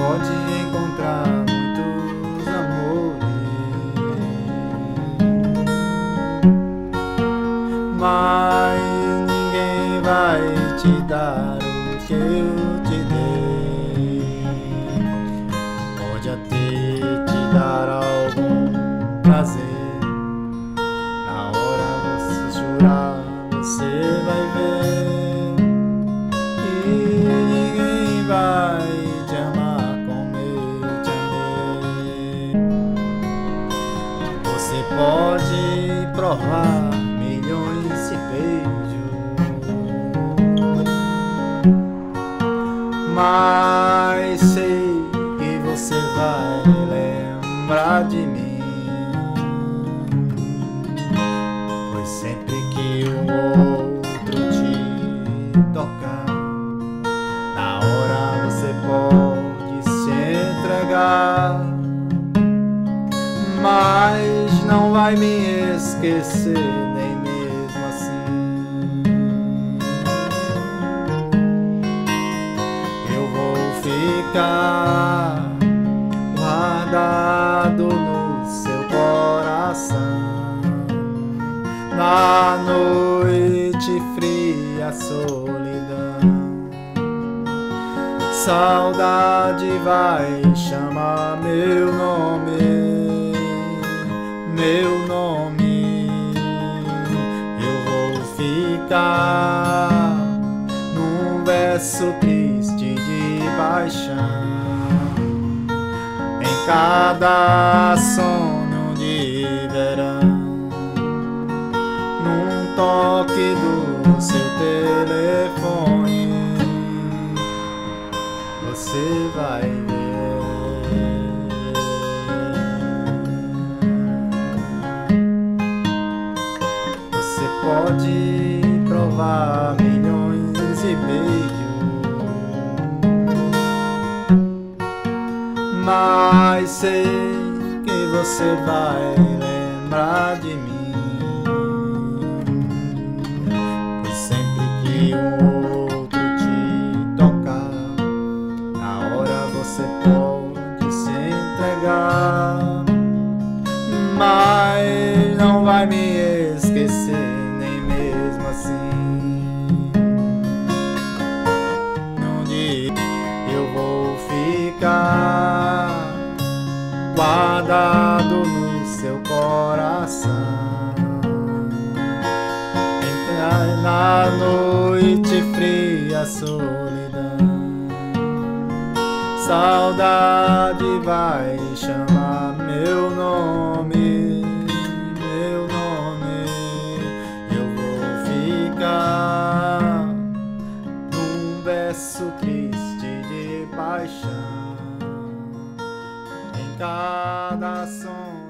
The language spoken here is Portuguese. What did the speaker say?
pode encontrar muitos amores, mas ninguém vai te dar o que eu te dei. Pode até te dar algum prazer, na hora você jurar, você vai ver que ninguém vai te amar como eu te amei. Você pode provar milhões de beijos, mas sei que você vai lembrar de mim, pois sempre que o outro te tocar, na hora você pode se entregar, mas não vai me esquecer nem mesmo assim. Eu vou ficar guardado no seu coração, na noite fria, solidão. Saudade vai chamar meu nome, meu nome. Eu vou ficar num verso triste de paixão, em cada sonho de verão, num toque do seu telefone, você vai ver. Você pode provar milhões de beijos, mas sei que você vai lembrar de mim, pois sempre que um outro te tocar, na hora você pode se entregar, mas não vai me esquecer nem mesmo assim. Onde eu vou ficar guardado no seu coração, na noite fria, solidão. Saudade vai chamar meu nome, meu nome. Eu vou ficar num verso triste de paixão, em cada som